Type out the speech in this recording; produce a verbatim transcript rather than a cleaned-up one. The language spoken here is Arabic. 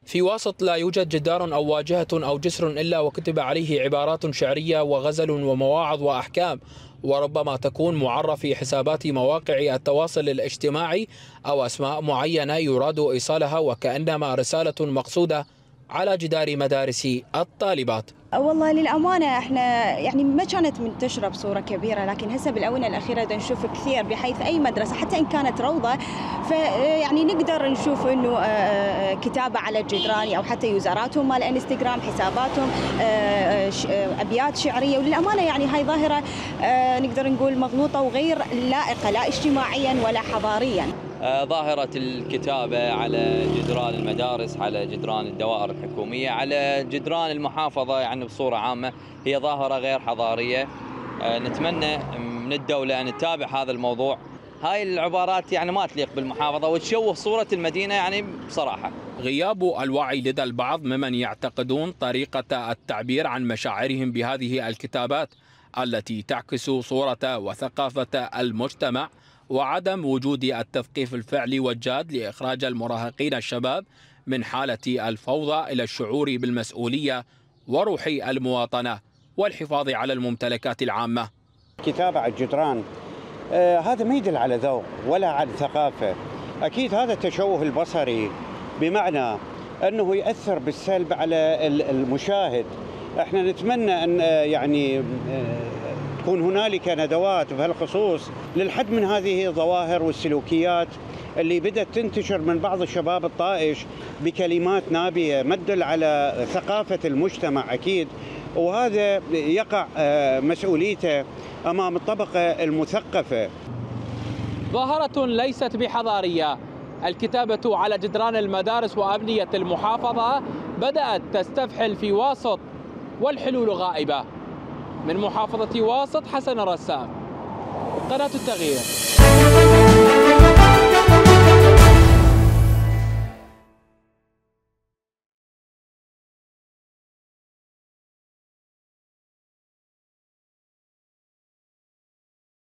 في واسط لا يوجد جدار أو واجهة أو جسر إلا وكتب عليه عبارات شعرية وغزل ومواعظ وأحكام، وربما تكون معرة في حسابات مواقع التواصل الاجتماعي أو أسماء معينة يراد إيصالها وكأنما رسالة مقصودة على جدار مدارس الطالبات. والله للأمانة احنا يعني ما كانت منتشرة بصورة كبيرة، لكن هسه بالآونة الأخيرة دا نشوف كثير بحيث أي مدرسة حتى إن كانت روضة فيعني نقدر نشوف إنه كتابة على الجدران أو حتى يوزراتهم مال انستغرام حساباتهم أبيات شعرية. وللأمانة يعني هاي ظاهرة نقدر نقول مغلوطة وغير لائقة لا اجتماعيا ولا حضاريا. ظاهرة الكتابة على جدران المدارس، على جدران الدوائر الحكومية، على جدران المحافظة يعني بصورة عامة هي ظاهرة غير حضارية. نتمنى من الدولة أن تتابع هذا الموضوع. هاي العبارات يعني ما تليق بالمحافظة وتشوه صورة المدينة يعني بصراحة. غياب الوعي لدى البعض ممن يعتقدون طريقة التعبير عن مشاعرهم بهذه الكتابات التي تعكس صورة وثقافة المجتمع، وعدم وجود التثقيف الفعلي والجاد لإخراج المراهقين الشباب من حالة الفوضى إلى الشعور بالمسؤولية وروح المواطنة والحفاظ على الممتلكات العامة. كتابة على الجدران آه هذا ما يدل على ذوق ولا على ثقافة. أكيد هذا التشوه البصري بمعنى أنه يأثر بالسلب على المشاهد. احنا نتمنى أن يعني تكون هنالك ندوات بهالخصوص للحد من هذه الظواهر والسلوكيات اللي بدأت تنتشر من بعض الشباب الطائش بكلمات نابية ما تدل على ثقافة المجتمع أكيد، وهذا يقع مسؤوليته أمام الطبقة المثقفة. ظاهرة ليست بحضارية. الكتابة على جدران المدارس وأبنية المحافظة بدأت تستفحل في واسط والحلول غائبة. من محافظة واسط حسن الرسام، قناة التغيير.